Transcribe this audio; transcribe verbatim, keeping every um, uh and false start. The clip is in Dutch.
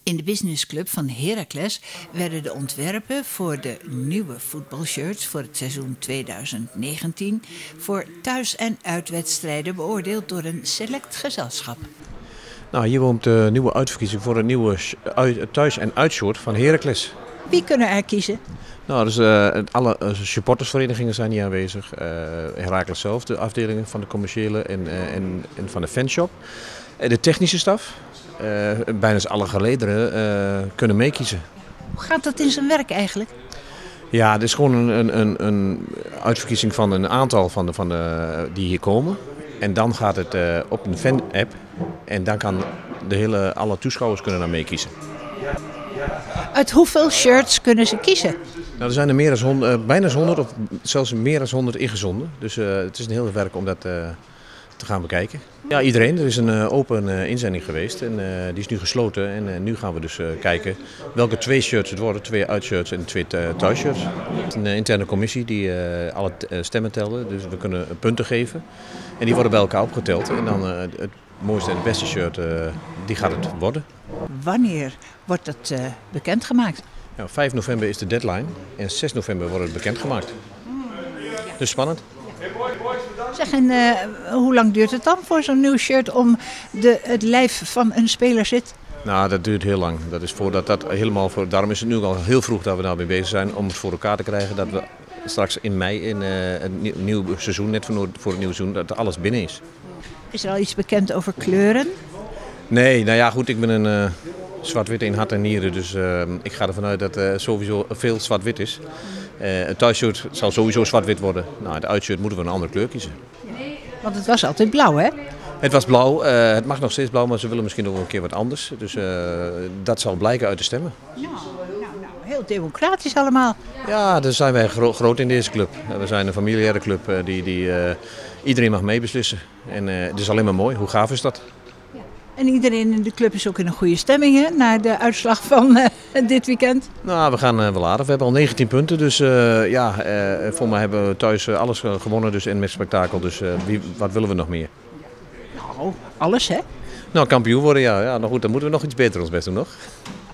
In de businessclub van Heracles werden de ontwerpen voor de nieuwe voetbalshirts voor het seizoen tweeduizend negentien voor thuis- en uitwedstrijden beoordeeld door een select gezelschap. Nou, hier woont de nieuwe uitverkiezing voor een nieuwe thuis- en uitshirt van Heracles. Wie kunnen er kiezen? Nou, dus, uh, alle uh, supportersverenigingen zijn hier aanwezig. Uh, Heracles zelf, de afdelingen van de commerciële en, uh, en, en van de fanshop. Uh, de technische staf. Uh, bijna alle gelederen uh, kunnen meekiezen. Hoe gaat dat in zijn werk eigenlijk? Ja, het is gewoon een, een, een uitverkiezing van een aantal van de, van de, die hier komen. En dan gaat het uh, op een fan-app en dan kan de hele, alle toeschouwers kunnen daar meekiezen. Uit hoeveel shirts kunnen ze kiezen? Nou, er zijn er meer dan honderd, uh, bijna honderd of zelfs meer dan honderd ingezonden. Dus uh, het is een heel werk om dat uh, te gaan bekijken. Ja, iedereen. Er is een uh, open uh, inzending geweest en uh, die is nu gesloten. En uh, nu gaan we dus uh, kijken welke twee shirts het worden. Twee uitshirts en twee thuisshirts. Een uh, interne commissie die uh, alle uh, stemmen telde. Dus we kunnen punten geven. En die worden bij elkaar opgeteld. En dan uh, het mooiste en het beste shirt, uh, die gaat het worden. Wanneer wordt dat uh, bekendgemaakt? Ja, vijf november is de deadline en zes november wordt het bekendgemaakt. Dus spannend. Zeg, en uh, hoe lang duurt het dan voor zo'n nieuw shirt om de, het lijf van een speler zit? Nou, dat duurt heel lang. Dat is voordat dat helemaal voor, daarom is het nu al heel vroeg dat we daarmee bezig zijn om het voor elkaar te krijgen. Dat we straks in mei in uh, het nieuw, nieuw seizoen, net voor, voor het nieuwe seizoen, dat alles binnen is. Is er al iets bekend over kleuren? Nee, nou ja goed, ik ben een uh, zwart-wit in hart en nieren, dus uh, ik ga ervan uit dat uh, sowieso veel zwart-wit is. Uh, het thuisshirt zal sowieso zwart-wit worden. Nou, het uitshirt moeten we een andere kleur kiezen. Want het was altijd blauw, hè? Het was blauw, uh, het mag nog steeds blauw, maar ze willen misschien nog een keer wat anders. Dus uh, dat zal blijken uit de stemmen. Nou, nou, nou, heel democratisch allemaal. Ja, daar zijn wij gro groot in deze club. We zijn een familiaire club uh, die, die uh, iedereen mag meebeslissen. En uh, het is alleen maar mooi. Hoe gaaf is dat? En iedereen in de club is ook in een goede stemming, hè, na de uitslag van uh, dit weekend? Nou, we gaan uh, wel aardig. We hebben al negentien punten, dus uh, ja, uh, voor mij hebben we thuis uh, alles gewonnen dus, en met spektakel. Dus uh, wie, wat willen we nog meer? Nou, alles hè? Nou, kampioen worden, ja. ja nou goed, dan moeten we nog iets beter ons best doen, nog.